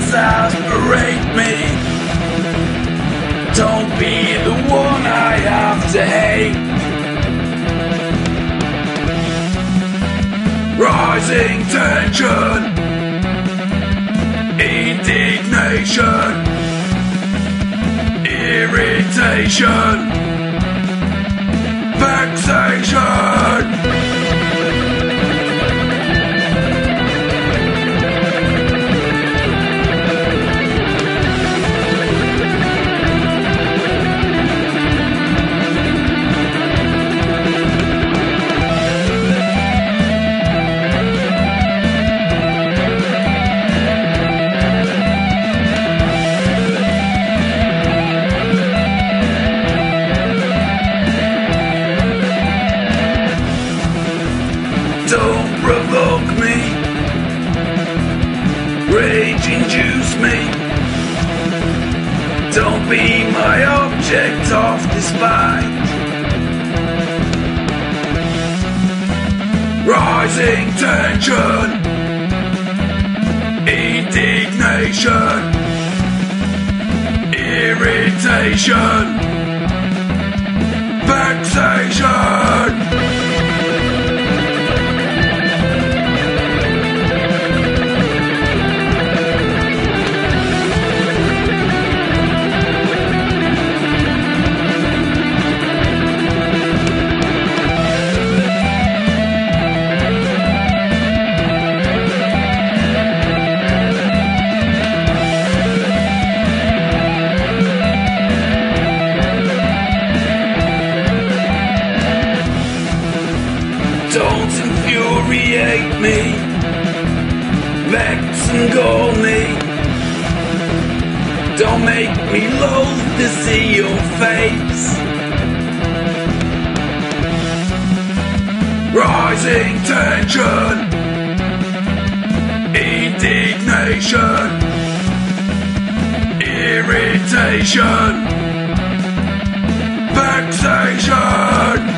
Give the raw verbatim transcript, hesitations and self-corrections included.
exasperate me. Don't be the one I have to hate. Rising tension, indignation, irritation, vexation. Don't provoke me, rage induce me. Don't be my object of despite. Rising tension, indignation, irritation, vexation. Don't infuriate me, vex and gall me. Don't make me loathe to see your face. Rising tension, indignation, irritation, vexation.